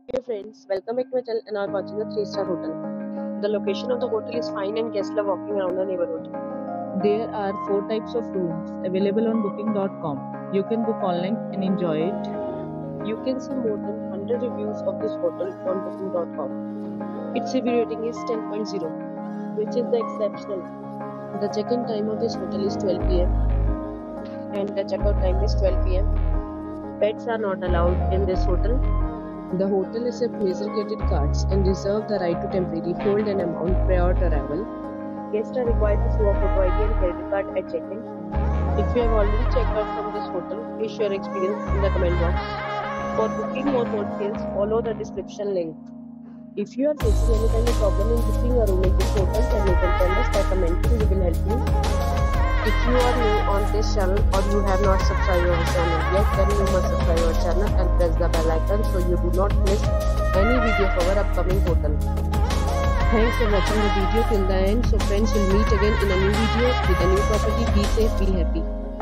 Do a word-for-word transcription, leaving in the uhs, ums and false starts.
Dear friends, welcome back to my channel and are watching a three star hotel. The location of the hotel is fine and guests love walking around the neighborhood. There are four types of rooms available on booking dot com. You can book online and enjoy it. You can see more than one hundred reviews of this hotel on booking dot com. Its review rating is ten point zero, which is the exceptional. The check-in time of this hotel is twelve p m and the check-out time is twelve p m Pets are not allowed in this hotel. The hotel accepts major credit cards and reserves the right to temporarily hold an amount prior to arrival. Guests are required to show a photo I D and credit card at check-in. If you have already checked out from this hotel, please share your experience in the comment box. For booking more details, follow the description link. If you are facing any kind of problem in booking a room in this hotel, then you can tell us by commenting. We will help you. If you are new on this channel or you have not subscribed our channel yet, then you must subscribe our channel and press the bell icon so you do not miss any video of our upcoming hotel. Thanks for watching the video till the end. So friends, will meet again in a new video with a new property. Be safe, be happy.